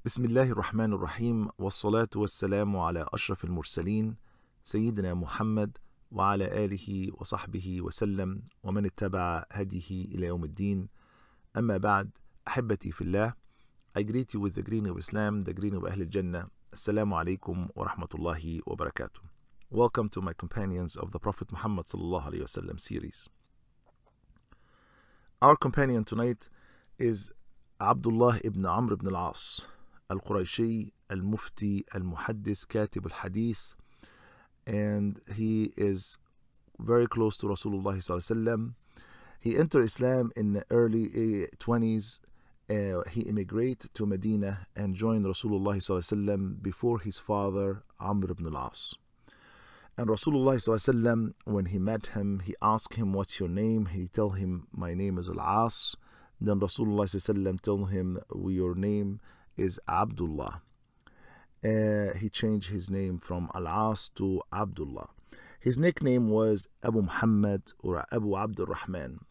بسم الله الرحمن الرحيم والصلاة والسلام على أشرف المرسلين سيدنا محمد وعلى آله وصحبه وسلم ومن اتبع هديه إلى يوم الدين. أما بعد، أحبتي في الله, I greet you with the greeting of Islam, the greeting of Ahl al-Jannah. Assalamu alaikum wa rahmatullahi wa barakatuh. Welcome to my companions of the Prophet Muhammad sallallahu alayhi wa sallam series. Our companion tonight is Abdullah ibn Amr ibn al-As al-Qurayshi, al-Mufti, al-Muhaddis, Katib al-Hadith, and he is very close to Rasulullah sallallahu alaihi wasallam. He entered Islam in the early 20s. He immigrated to Medina and joined Rasulullah sallallahu alaihi wasallam before his father Amr ibn al-As. And Rasulullah sallallahu alaihi wasallam, when he met him, he asked him, "What's your name?" He told him, "My name is al-As." Then Rasulullah sallallahu alaihi wasallam told him, "Your name is Abdullah." He changed his name from Al-As to Abdullah. His nickname was Abu Muhammad or Abu Abdul Rahman.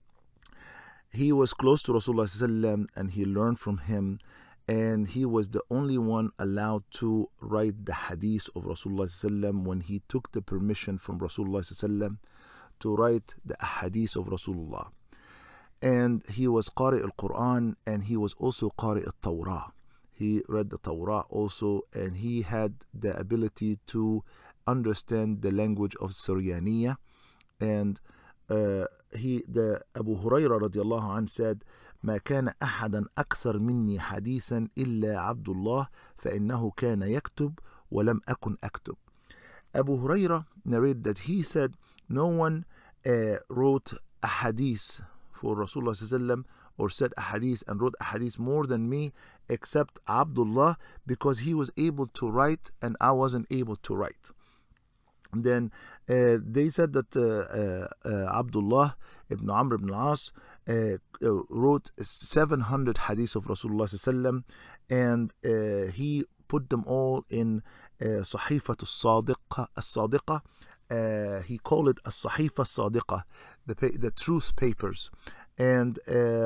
He was close to Rasulullah ﷺ and he learned from him, and he was the only one allowed to write the hadith of Rasulullah ﷺ when he took the permission from Rasulullah ﷺ to write the hadith of Rasulullah. And he was Qari al-Quran, and he was also Qari al-Tawrah. He read the Torah also, and he had the ability to understand the language of Syrianiya. And the Abu Hurairah radiallahu anhu said, "ما كان أحدا أكثر مني حديثا إلا عبد الله فإنه كان يكتب ولم أكن أكتب." Abu Hurairah narrated that he said, no one wrote a hadith for Rasulullah sallallahu alaihi wasallam, or said a hadith and wrote a hadith more than me except Abdullah, because he was able to write and I wasn't able to write. Then they said that Abdullah ibn Amr ibn al-As wrote 700 hadiths of Rasulullah sallallahu alaihi wasallam, and he put them all in Sahifat al-Sadiqa. He called it as-Sahifa al-Sadiqa, the truth papers. And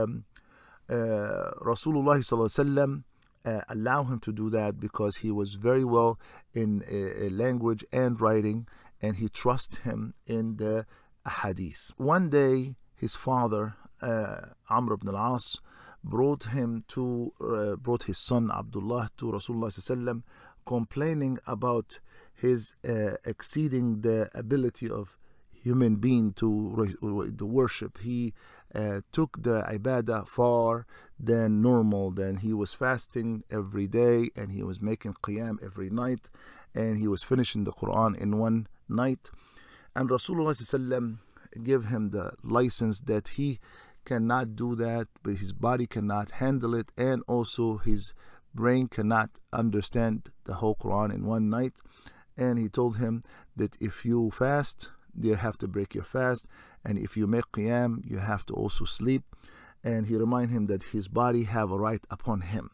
Rasulullah sallallahu alaihi wasallam allowed him to do that because he was very well in language and writing, and he trusted him in the hadith. One day, his father Amr ibn al-As brought his son Abdullah to Rasulullah sallallahu alaihi wasallam, complaining about his exceeding the ability of human being to worship. He took the ibadah far than normal. Then he was fasting every day, and he was making qiyam every night, and he was finishing the Quran in one night. And Rasulullah ﷺ gave him the license that he cannot do that, but his body cannot handle it, and also his brain cannot understand the whole Quran in one night. And he told him that if you fast, you have to break your fast, and if you make qiyam, you have to also sleep. And he reminded him that his body have a right upon him.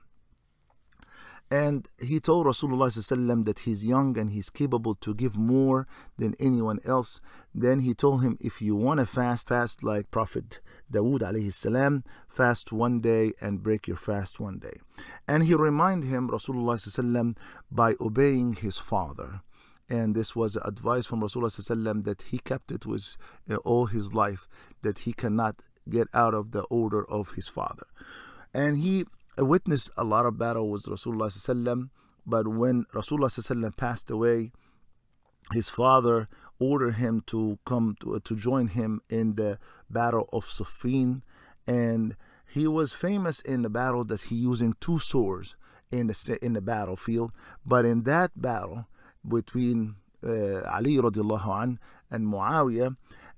And he told Rasulullah ﷺ that he's young and he's capable to give more than anyone else. Then he told him, if you want to fast like Prophet Dawood alayhi salam, fast one day and break your fast one day. And he reminded him, Rasulullah ﷺ, by obeying his father. And this was advice from Rasulullah ﷺ that he kept it with all his life, that he cannot get out of the order of his father. And he witnessed a lot of battle with Rasulullah ﷺ, but when Rasulullah ﷺ passed away, his father ordered him to come to join him in the battle of Siffin. And he was famous in the battle that he using two swords in the battlefield. But in that battle between Ali radiallahu anh and Muawiyah,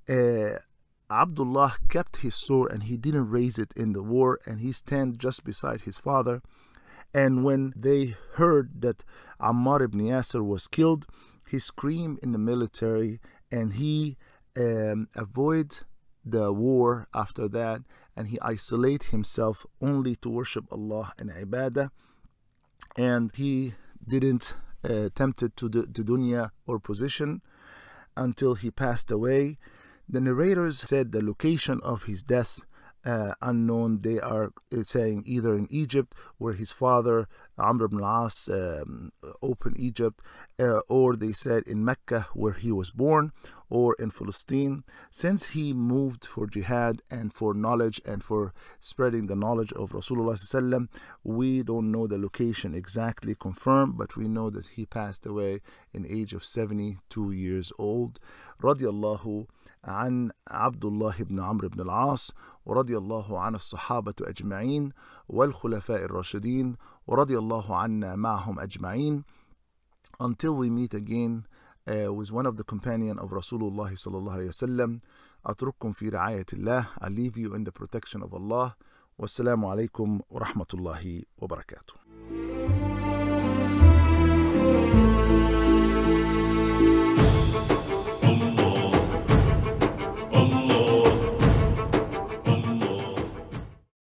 Abdullah kept his sword and he didn't raise it in the war, and he stand just beside his father. And when they heard that Ammar ibn Yasir was killed, he screamed in the military, and he avoid the war after that, and he isolate himself only to worship Allah and ibadah, and he didn't tempted to the dunya or position until he passed away. The narrators said the location of his death unknown. They are saying either in Egypt, where his father Amr ibn al-As opened Egypt, or they said in Mecca where he was born, or in Palestine. Since he moved for jihad and for knowledge and for spreading the knowledge of Rasulullah sallallahu, we don't know the location exactly confirmed, but we know that he passed away in age of 72 years old. Radiallahu an Abdullah ibn Amr ibn al-As, ورضي الله عن الصحابة أجمعين والخلفاء الراشدين ورضي الله عنا معهم أجمعين. Until we meet again with one of the companion of Rasulullah sallallahu alayhi wa sallam. أترككم في رعاية الله. I leave you in the protection of Allah. والسلام عليكم ورحمة الله وبركاته.